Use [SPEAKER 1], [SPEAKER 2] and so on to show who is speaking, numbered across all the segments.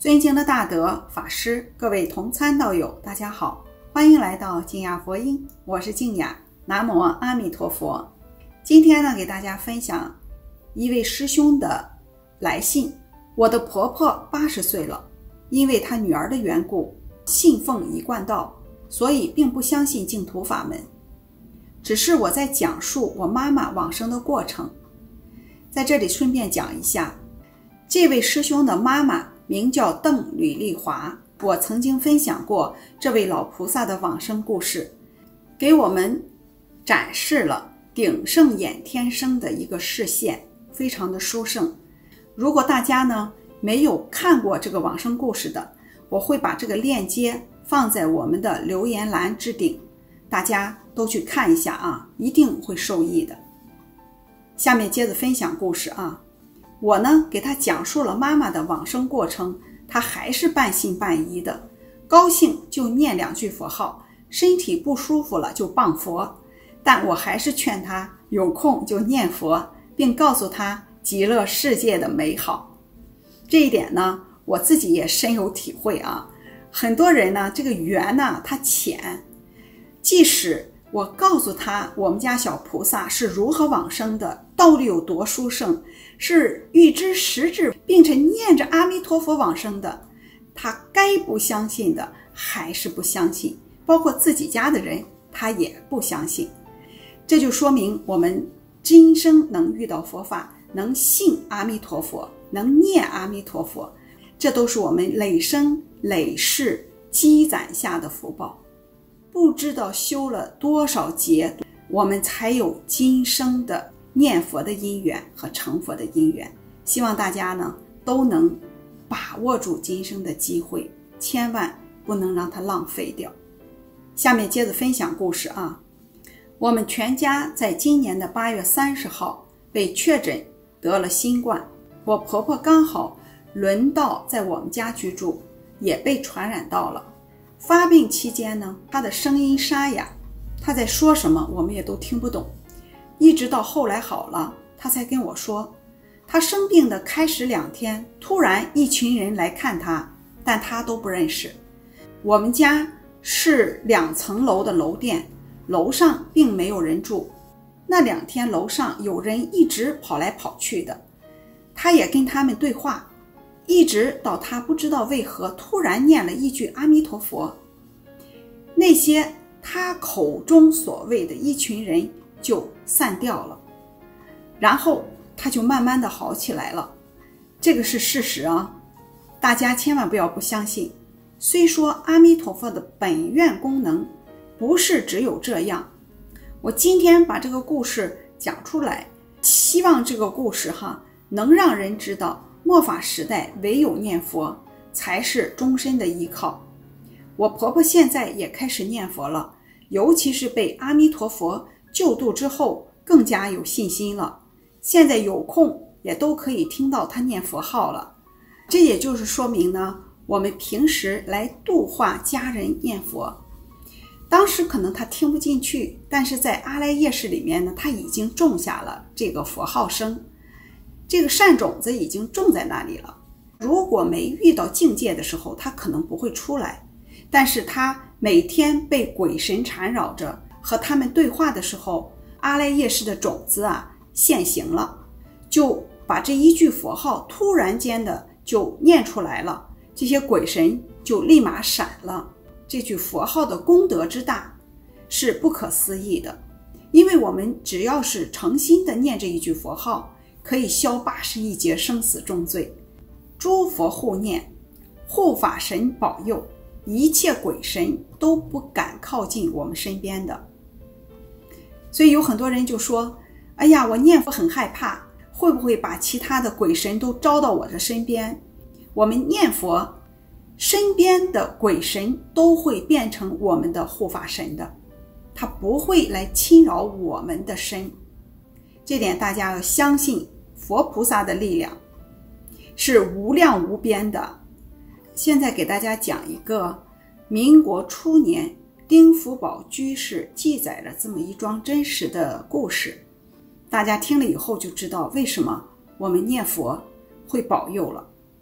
[SPEAKER 1] 尊敬的大德法师，各位同参道友，大家好，欢迎来到静雅佛音，我是静雅，南无阿弥陀佛。今天呢，给大家分享一位师兄的来信。我的婆婆80岁了，因为她女儿的缘故，信奉一贯道，所以并不相信净土法门。只是我在讲述我妈妈往生的过程。在这里顺便讲一下，这位师兄的妈妈名叫邓吕丽华，我曾经分享过这位老菩萨的往生故事，给我们展示了鼎盛眼天生的一个视线，非常的殊胜。如果大家呢没有看过这个往生故事的，我会把这个链接放在我们的留言栏置顶，大家都去看一下啊，一定会受益的。下面接着分享故事啊。我呢给他讲述了妈妈的往生过程，他还是半信半疑的，高兴就念2句佛号，身体不舒服了就谤佛，但我还是劝他有空就念佛，并告诉他极乐世界的美好。这一点呢，我自己也深有体会啊。很多人呢，这个缘呢，它浅，即使我告诉他我们家小菩萨是如何往生的，道理有多殊胜，是预知实质，并且念着阿弥陀佛往生的，他该不相信的还是不相信，包括自己家的人他也不相信。这就说明我们今生能遇到佛法，能信阿弥陀佛，能念阿弥陀佛，这都是我们累生累世积攒下的福报。不知道修了多少劫，我们才有今生的念佛的因缘和成佛的因缘。希望大家呢都能把握住今生的机会，千万不能让它浪费掉。下面接着分享故事啊。我们全家在今年的8月30号被确诊得了新冠，我婆婆刚好轮到在我们家居住，也被传染到了。发病期间呢，她的声音沙哑，她在说什么我们也都听不懂。一直到后来好了，她才跟我说，她生病的开始2天，突然一群人来看她，但她都不认识。我们家是2层楼的楼店，楼上并没有人住。那2天楼上有人一直跑来跑去的，她也跟他们对话，一直到她不知道为何突然念了1句阿弥陀佛，那些她口中所谓的一群人就散掉了，然后她就慢慢的好起来了。这个是事实啊，大家千万不要不相信。虽说阿弥陀佛的本愿功能不是只有这样，我今天把这个故事讲出来，希望这个故事能让人知道末法时代唯有念佛才是终身的依靠。我婆婆现在也开始念佛了，尤其是被阿弥陀佛救度之后更加有信心了，现在有空也都可以听到她念佛号了。这也就是说明呢，我们平时来度化家人念佛，当时可能她听不进去，但是在阿赖耶识里面呢，她已经种下了这个佛号声，这个善种子已经种在那里了。如果没遇到境界的时候，他可能不会出来，但是他每天被鬼神缠绕着，和他们对话的时候，阿赖耶识的种子现形了，就把这1句佛号突然间的就念出来了，这些鬼神就立马闪了。这句佛号的功德之大是不可思议的，因为我们只要是诚心的念这1句佛号，可以消81劫生死重罪，诸佛护念，护法神保佑，一切鬼神都不敢靠近我们身边的。所以有很多人就说，哎呀，我念佛很害怕，会不会把其他的鬼神都招到我的身边？我们念佛，身边的鬼神都会变成我们的护法神的，他不会来侵扰我们的身。这点大家要相信，佛菩萨的力量是无量无边的。现在给大家讲一个民国初年丁福宝居士记载了这么一桩真实的故事，大家听了以后就知道为什么我们念佛会保佑了。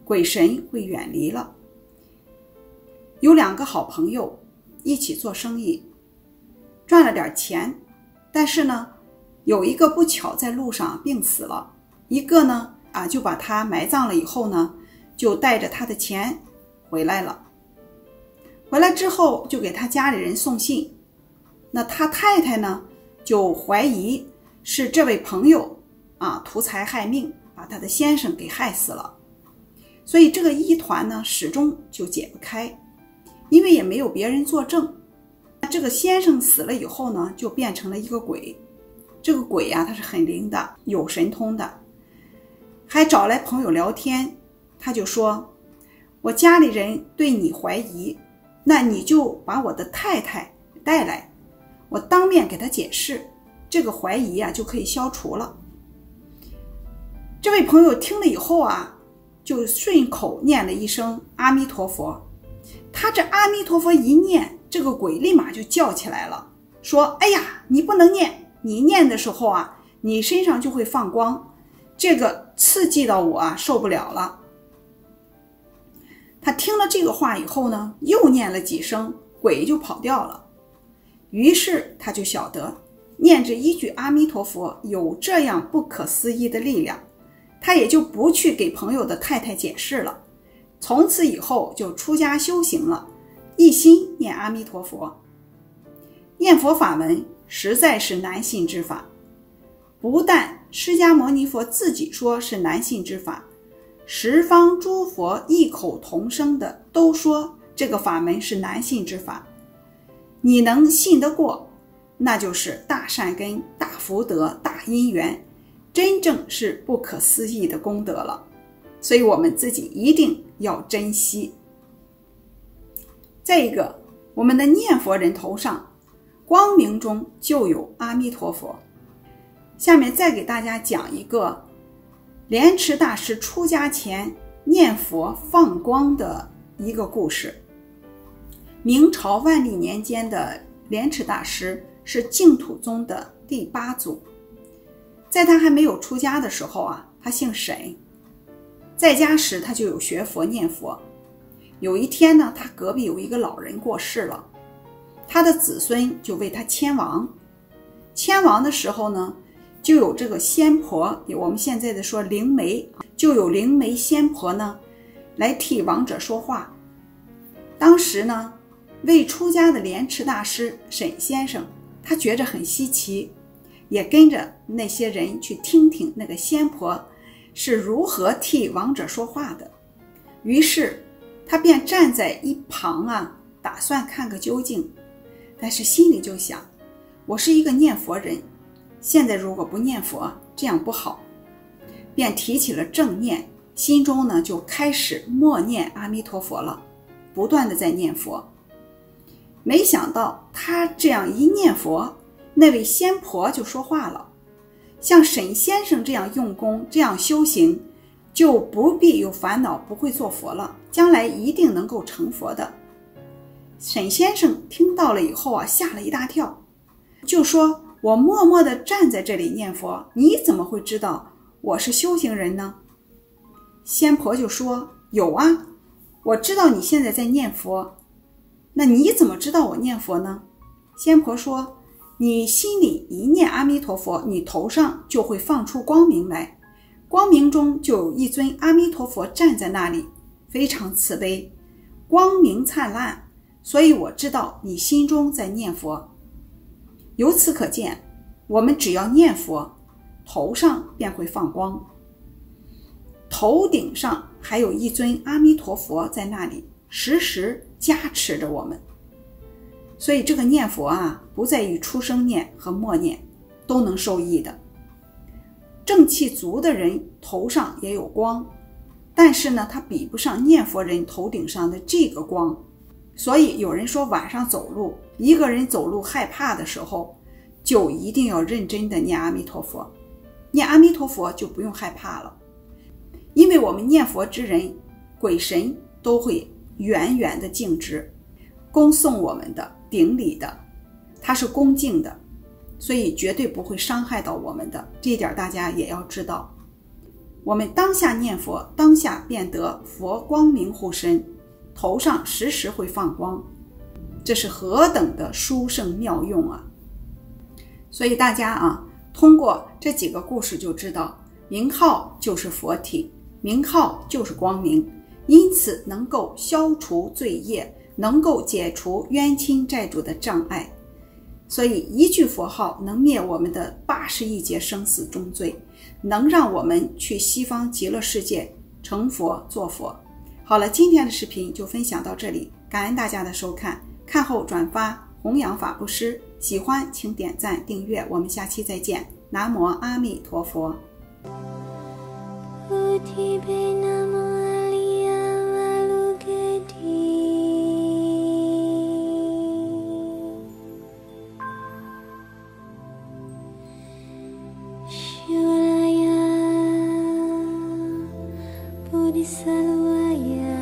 [SPEAKER 1] 鬼神会远离了。有2个好朋友一起做生意，赚了点钱，但是呢，有一个不巧在路上病死了，一个呢就把他埋葬了以后呢，就带着他的钱回来了。回来之后就给他家里人送信，那他太太呢就怀疑是这位朋友图财害命，把他的先生给害死了。所以这个疑团呢始终就解不开，因为也没有别人作证。这个先生死了以后呢，就变成了一个鬼。这个鬼他是很灵的，有神通的，还找来朋友聊天。他就说，我家里人对你怀疑，那你就把我的太太带来，我当面给他解释，这个怀疑就可以消除了。这位朋友听了以后就顺口念了一声阿弥陀佛。他这阿弥陀佛一念，这个鬼立马就叫起来了，说，哎呀，你不能念，你念的时候你身上就会放光，这个刺激到我受不了了。他听了这个话以后呢，又念了几声，鬼就跑掉了。于是他就晓得念着一句阿弥陀佛有这样不可思议的力量，他也就不去给朋友的太太解释了。从此以后就出家修行了，一心念阿弥陀佛。念佛法门实在是难信之法，不但释迦牟尼佛自己说是难信之法，十方诸佛异口同声的都说这个法门是难信之法。你能信得过，那就是大善根、大福德、大因缘，真正是不可思议的功德了。所以我们自己一定要珍惜。再一个，我们的念佛人头上光明中就有阿弥陀佛。下面再给大家讲一个莲池大师出家前念佛放光的一个故事。明朝万历年间的莲池大师是净土宗的第8祖。在他还没有出家的时候他姓沈，在家时他就有学佛念佛。有一天呢，他隔壁有一个老人过世了，他的子孙就为他迁王。迁王的时候呢，就有这个仙婆，我们现在的说灵媒，就有灵媒仙婆呢来替亡者说话。当时呢，未出家的莲池大师沈先生，他觉着很稀奇，也跟着那些人去听听那个仙婆是如何替亡者说话的。于是他便站在一旁打算看个究竟，但是心里就想，我是一个念佛人，现在如果不念佛，这样不好，便提起了正念，心中呢就开始默念阿弥陀佛了，不断的在念佛。没想到他这样一念佛，那位仙婆就说话了，像沈先生这样用功，这样修行，就不必有烦恼，不会做佛了，将来一定能够成佛的。沈先生听到了以后吓了一大跳，就说，我默默地站在这里念佛，你怎么会知道我是修行人呢？仙婆就说，有我知道你现在在念佛，那你怎么知道我念佛呢？仙婆说，你心里一念阿弥陀佛，你头上就会放出光明来，光明中就有一尊阿弥陀佛站在那里，非常慈悲，光明灿烂，所以我知道你心中在念佛。由此可见，我们只要念佛，头上便会放光，头顶上还有一尊阿弥陀佛在那里，时时加持着我们。所以这个念佛不在于出声念和默念，都能受益的。正气足的人头上也有光，但是呢，他比不上念佛人头顶上的这个光。所以有人说晚上走路，一个人走路害怕的时候，就一定要认真的念阿弥陀佛。念阿弥陀佛就不用害怕了，因为我们念佛之人，鬼神都会远远的敬之，恭送我们的，顶礼的，他是恭敬的，所以绝对不会伤害到我们的，这一点大家也要知道。 我们当下念佛，当下便得佛光明护身，头上时时会放光，这是何等的殊胜妙用啊！所以大家通过这几个故事就知道，名号就是佛体，名号就是光明，因此能够消除罪业，能够解除冤亲债主的障碍。所以一句佛号能灭我们的80亿劫生死重罪，能让我们去西方极乐世界成佛做佛。好了，今天的视频就分享到这里，感恩大家的收看，看后转发弘扬法布施，喜欢请点赞订阅，我们下期再见。南无阿弥陀佛。
[SPEAKER 2] Salvaya